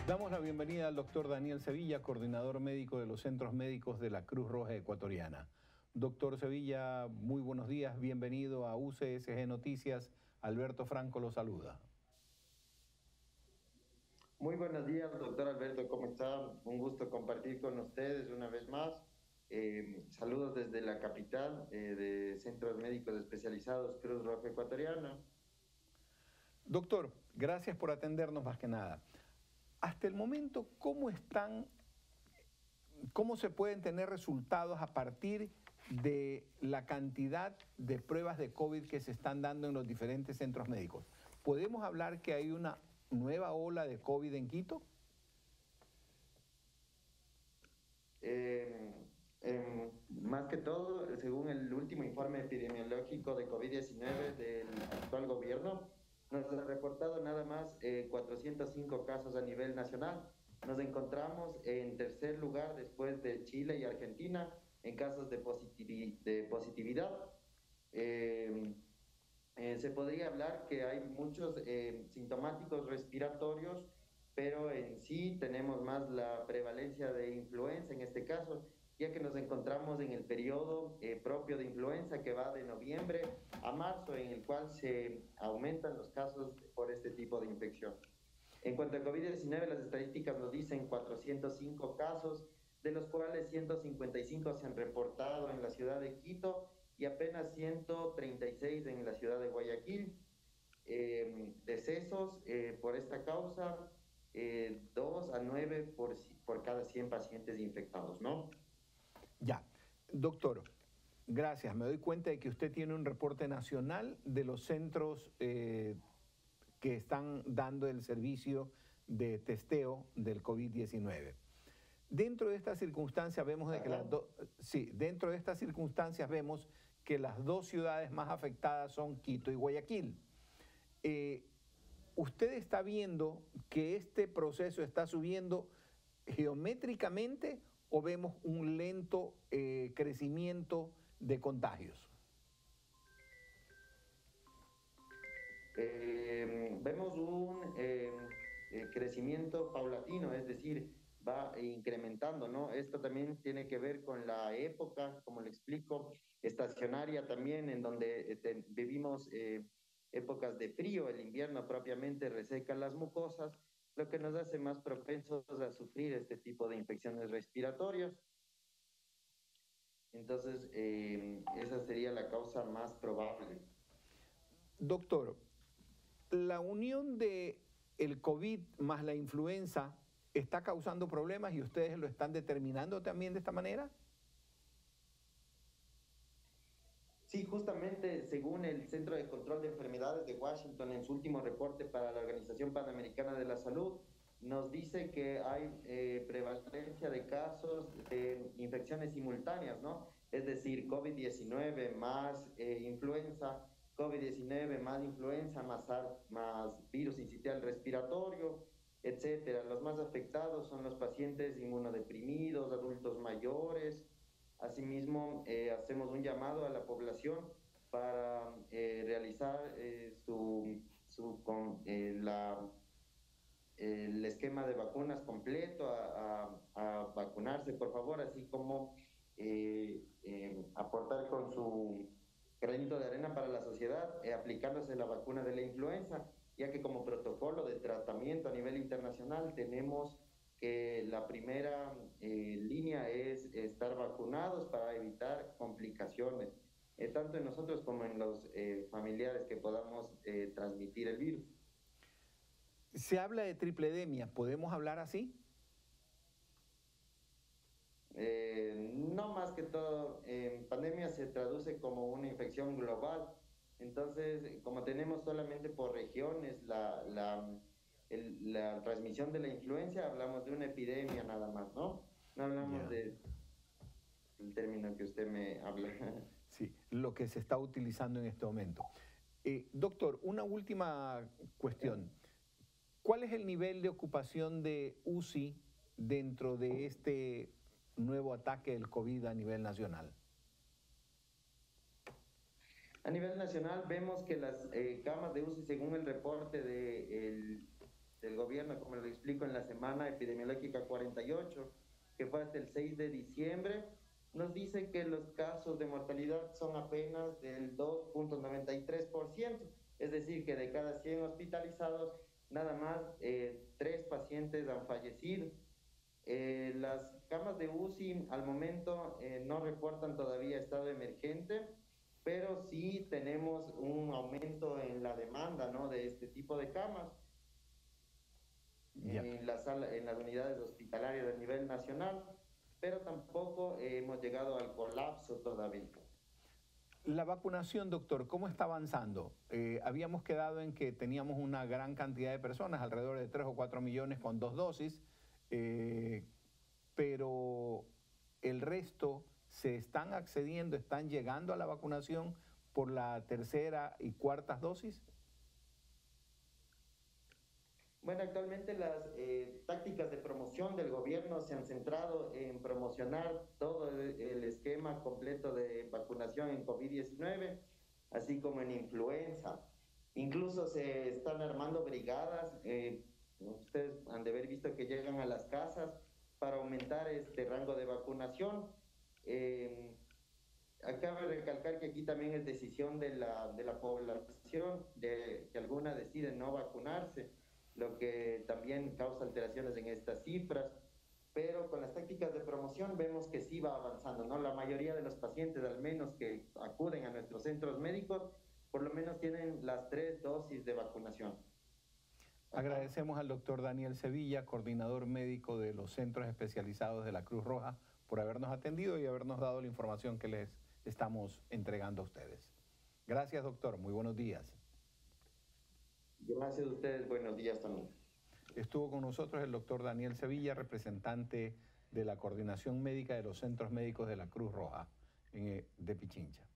Damos la bienvenida al doctor Daniel Sevilla, coordinador médico de los Centros Médicos de la Cruz Roja Ecuatoriana. Doctor Sevilla, muy buenos días, bienvenido a UCSG Noticias. Alberto Franco lo saluda. Muy buenos días, doctor Alberto, ¿cómo está? Un gusto compartir con ustedes una vez más. Saludos desde la capital de Centros Médicos Especializados Cruz Roja Ecuatoriana. Doctor, gracias por atendernos más que nada. Hasta el momento, ¿cómo se pueden tener resultados a partir de la cantidad de pruebas de COVID que se están dando en los diferentes centros médicos? ¿Podemos hablar que hay una nueva ola de COVID en Quito? Más que todo, según el último informe epidemiológico de COVID-19 del actual gobierno, nos ha reportado nada más 405 casos a nivel nacional. Nos encontramos en tercer lugar después de Chile y Argentina en casos de positividad. Eh, Se podría hablar que hay muchos sintomáticos respiratorios, pero en sí tenemos más la prevalencia de influenza en este caso, ya que nos encontramos en el periodo propio de influenza que va de noviembre a marzo, en el cual se aumentan los casos por este tipo de infección. En cuanto a COVID-19, las estadísticas nos dicen 405 casos, de los cuales 155 se han reportado en la ciudad de Quito y apenas 136 en la ciudad de Guayaquil. Decesos por esta causa, 2 a 9 por cada 100 pacientes infectados, ¿no? Ya, doctor, gracias. Me doy cuenta de que usted tiene un reporte nacional de los centros que están dando el servicio de testeo del COVID-19. Dentro de estas circunstancias vemos de que dentro de estas circunstancias vemos que las dos ciudades más afectadas son Quito y Guayaquil. ¿Usted está viendo que este proceso está subiendo geométricamente o vemos un lento crecimiento de contagios? Vemos un crecimiento paulatino, es decir, va incrementando, ¿no? Esto también tiene que ver con la época, como le explico, estacionaria también, en donde vivimos épocas de frío, el invierno propiamente reseca las mucosas, lo que nos hace más propensos a sufrir este tipo de infecciones respiratorias. Entonces, esa sería la causa más probable. Doctor, la unión de el COVID más la influenza está causando problemas y ustedes lo están determinando también de esta manera. Sí, justamente según el Centro de Control de Enfermedades de Washington en su último reporte para la Organización Panamericana de la Salud, nos dice que hay prevalencia de casos de infecciones simultáneas, ¿no? Es decir, COVID-19 más influenza, COVID-19 más influenza, más virus incitial respiratorio, etcétera. Los más afectados son los pacientes inmunodeprimidos, adultos mayores. Asimismo, hacemos un llamado a la población para realizar el esquema de vacunas completo, a vacunarse, por favor, así como aportar con su granito de arena para la sociedad, aplicándose la vacuna de la influenza, ya que como protocolo de tratamiento a nivel internacional tenemos que la primera línea es estar vacunados para evitar complicaciones, tanto en nosotros como en los familiares que podamos transmitir el virus. Se habla de tripledemia, ¿podemos hablar así? No, más que todo, en pandemia se traduce como una infección global. Entonces, como tenemos solamente por regiones la transmisión de la influencia, hablamos de una epidemia nada más, ¿no? No hablamos Ya. del término que usted me habla. Sí, lo que se está utilizando en este momento. Doctor, una última cuestión. ¿Cuál es el nivel de ocupación de UCI dentro de este nuevo ataque del COVID a nivel nacional? A nivel nacional vemos que las camas de UCI, según el reporte del gobierno, como lo explico en la semana epidemiológica 48, que fue hasta el 6 de diciembre, nos dice que los casos de mortalidad son apenas del 2,93%, es decir, que de cada 100 hospitalizados, nada más 3 pacientes han fallecido. Las camas de UCI al momento no reportan todavía estado emergente, pero sí tenemos un aumento en la demanda, ¿no?, de este tipo de camas en las unidades hospitalarias a nivel nacional, pero tampoco hemos llegado al colapso todavía. La vacunación, doctor, ¿cómo está avanzando? Habíamos quedado en que teníamos una gran cantidad de personas, alrededor de 3 o 4 millones con 2 dosis, pero el resto se están accediendo, están llegando a la vacunación por la tercera y cuartas dosis. Bueno, actualmente las tácticas de promoción del gobierno se han centrado en promocionar todo el esquema completo de vacunación en COVID-19, así como en influenza. Incluso se están armando brigadas, ustedes han de haber visto que llegan a las casas para aumentar este rango de vacunación. Acaba de recalcar que aquí también es decisión de la población, de que alguna decide no vacunarse, lo que también causa alteraciones en estas cifras, pero con las tácticas de promoción vemos que sí va avanzando, ¿no? La mayoría de los pacientes, al menos que acuden a nuestros centros médicos, por lo menos tienen las 3 dosis de vacunación. Agradecemos al doctor Daniel Sevilla, coordinador médico de los centros especializados de la Cruz Roja, por habernos atendido y habernos dado la información que les estamos entregando a ustedes. Gracias, doctor. Muy buenos días. Gracias a ustedes. Buenos días también. Estuvo con nosotros el doctor Daniel Sevilla, representante de la Coordinación Médica de los Centros Médicos de la Cruz Roja de Pichincha.